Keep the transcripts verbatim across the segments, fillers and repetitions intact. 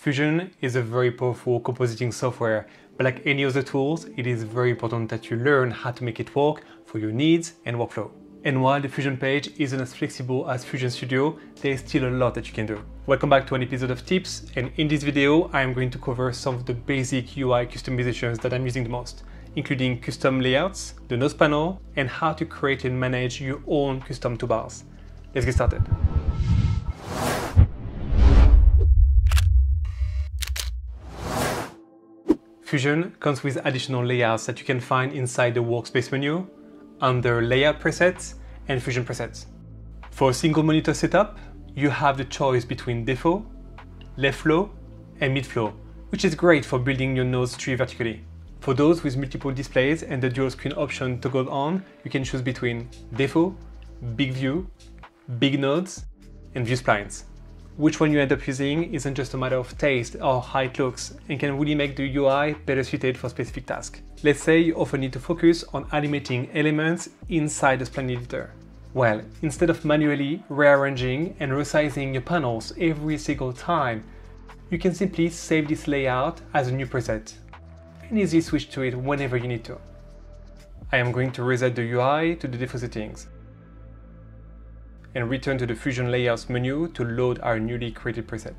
Fusion is a very powerful compositing software, but like any other tools, it is very important that you learn how to make it work for your needs and workflow. And while the Fusion page isn't as flexible as Fusion Studio, there is still a lot that you can do. Welcome back to an episode of tips, and in this video I am going to cover some of the basic U I customizations that I'm using the most, including custom layouts, the nose panel, and how to create and manage your own custom toolbars. Let's get started. Fusion comes with additional layouts that you can find inside the workspace menu, under Layout Presets and Fusion Presets. For a single monitor setup, you have the choice between Default, Left Flow, and Mid Flow, which is great for building your nose tree vertically. For those with multiple displays and the dual screen option toggled on, you can choose between Default, Big View, Big Nodes, and View Splines. Which one you end up using isn't just a matter of taste or how it looks, and can really make the U I better suited for specific tasks. Let's say you often need to focus on animating elements inside the spline editor. Well, instead of manually rearranging and resizing your panels every single time, you can simply save this layout as a new preset and easily switch to it whenever you need to. I am going to reset the U I to the default settings and return to the Fusion Layouts menu to load our newly created preset.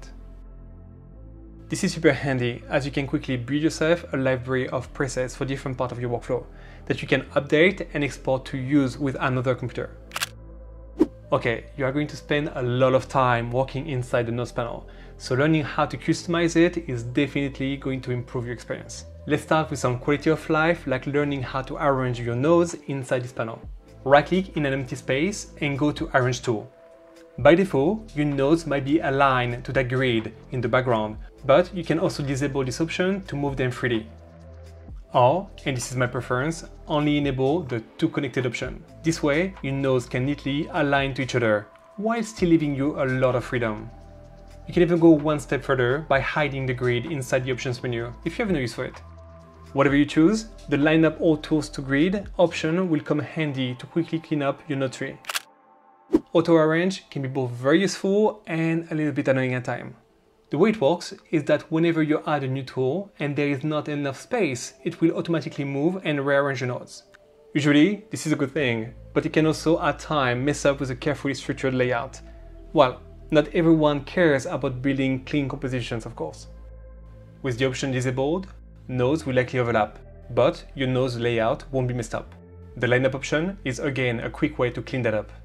This is super handy, as you can quickly build yourself a library of presets for different parts of your workflow that you can update and export to use with another computer. Okay, you are going to spend a lot of time working inside the nose panel, so learning how to customize it is definitely going to improve your experience. Let's start with some quality of life, like learning how to arrange your nose inside this panel. Right-click in an empty space and go to Arrange tool. By default, your nodes might be aligned to the grid in the background, but you can also disable this option to move them freely. Or, and this is my preference, only enable the To Connected option. This way, your nodes can neatly align to each other, while still leaving you a lot of freedom. You can even go one step further by hiding the grid inside the Options menu, if you have no use for it. Whatever you choose, the Line Up All Tools to Grid option will come handy to quickly clean up your node tree. Auto Arrange can be both very useful and a little bit annoying at times. The way it works is that whenever you add a new tool and there is not enough space, it will automatically move and rearrange your nodes. Usually, this is a good thing, but it can also at times mess up with a carefully structured layout. Well, not everyone cares about building clean compositions, of course. With the option disabled, nodes will likely overlap, but your nose layout won't be messed up. The lineup option is again a quick way to clean that up.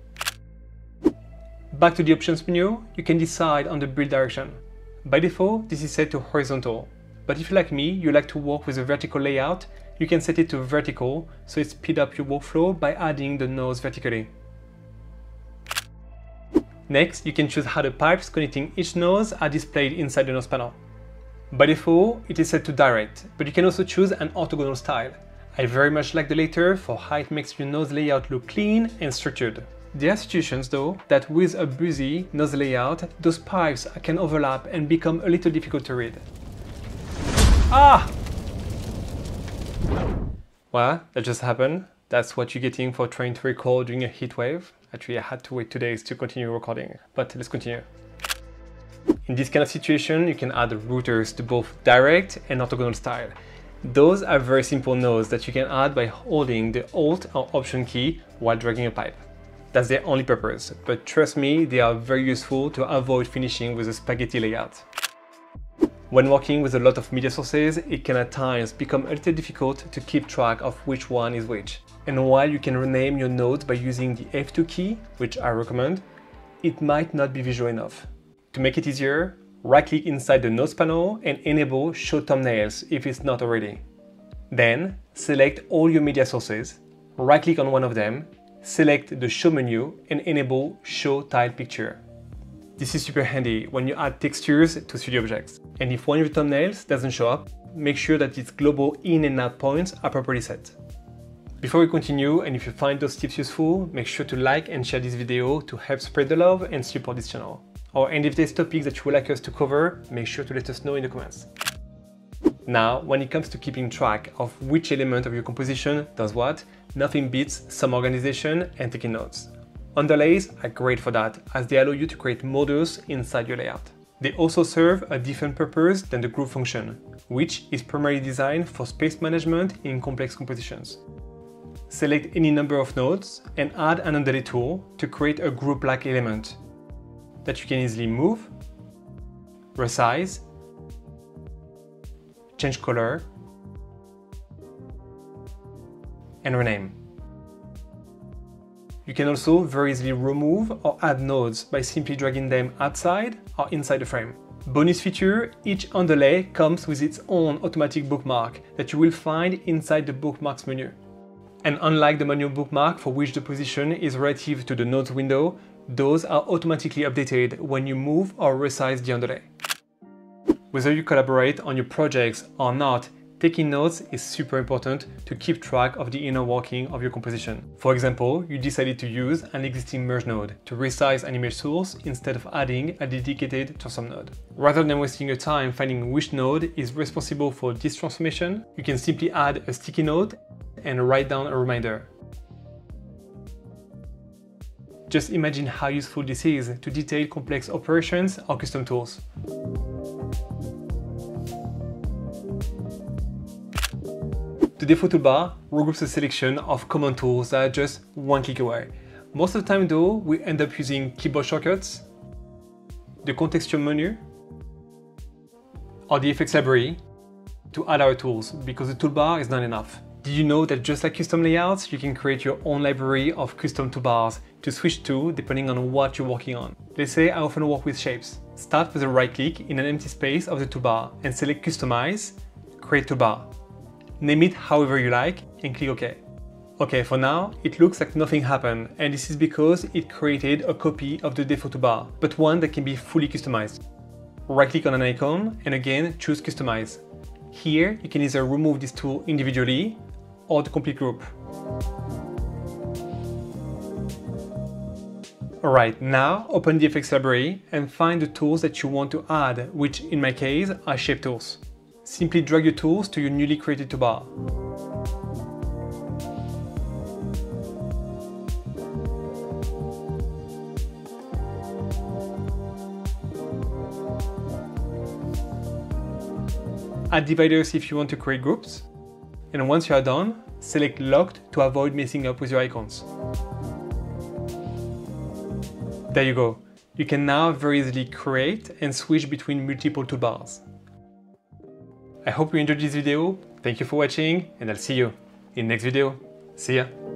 Back to the options menu, you can decide on the build direction. By default, this is set to horizontal, but if you like me, you like to work with a vertical layout, you can set it to vertical so it speeds up your workflow by adding the nose vertically. Next, you can choose how the pipes connecting each nose are displayed inside the nose panel. By default, it is set to direct, but you can also choose an orthogonal style. I very much like the latter for how it makes your nose layout look clean and structured. There are situations though that with a busy nose layout, those pipes can overlap and become a little difficult to read. Ah! Well, that just happened. That's what you're getting for trying to record during a heat wave. Actually, I had to wait two days to continue recording, but let's continue. In this kind of situation, you can add routers to both direct and orthogonal style. Those are very simple nodes that you can add by holding the Alt or Option key while dragging a pipe. That's their only purpose, but trust me, they are very useful to avoid finishing with a spaghetti layout. When working with a lot of media sources, it can at times become a little difficult to keep track of which one is which. And while you can rename your nodes by using the F two key, which I recommend, it might not be visual enough. To make it easier, right-click inside the Nodes panel and enable Show Thumbnails if it's not already. Then, select all your media sources, right-click on one of them, select the Show menu and enable Show Tile Picture. This is super handy when you add textures to three D objects. And if one of your thumbnails doesn't show up, make sure that its global in and out points are properly set. Before we continue, and if you find those tips useful, make sure to like and share this video to help spread the love and support this channel. Or and if there's topics that you would like us to cover, make sure to let us know in the comments. Now, when it comes to keeping track of which element of your composition does what, nothing beats some organization and taking notes. Underlays are great for that, as they allow you to create models inside your layout. They also serve a different purpose than the group function, which is primarily designed for space management in complex compositions. Select any number of nodes and add an underlay tool to create a group-like element that you can easily move, resize, change color, and rename. You can also very easily remove or add nodes by simply dragging them outside or inside the frame. Bonus feature, each underlay comes with its own automatic bookmark that you will find inside the bookmarks menu. And unlike the manual bookmark for which the position is relative to the nodes window, those are automatically updated when you move or resize the underlay. Whether you collaborate on your projects or not, taking notes is super important to keep track of the inner working of your composition. For example, you decided to use an existing merge node to resize an image source instead of adding a dedicated transform node. Rather than wasting your time finding which node is responsible for this transformation, you can simply add a sticky note and write down a reminder. Just imagine how useful this is to detail complex operations or custom tools. The default toolbar regroups a selection of common tools that are just one click away. Most of the time though, we end up using keyboard shortcuts, the contextual menu, or the effects library to add our tools, because the toolbar is not enough. Did you know that just like custom layouts, you can create your own library of custom toolbars to switch to depending on what you're working on? Let's say I often work with shapes. Start with a right click in an empty space of the toolbar and select Customize, Create Toolbar. Name it however you like and click OK. Okay, for now, it looks like nothing happened, and this is because it created a copy of the default toolbar, but one that can be fully customized. Right-click on an icon and again choose Customize. Here, you can either remove this tool individually or the complete group. Alright, now open the effects library and find the tools that you want to add, which in my case are shape tools. Simply drag your tools to your newly created toolbar. Add dividers if you want to create groups. And once you are done, select Locked to avoid messing up with your icons. There you go. You can now very easily create and switch between multiple toolbars. I hope you enjoyed this video, thank you for watching, and I'll see you in the next video. See ya!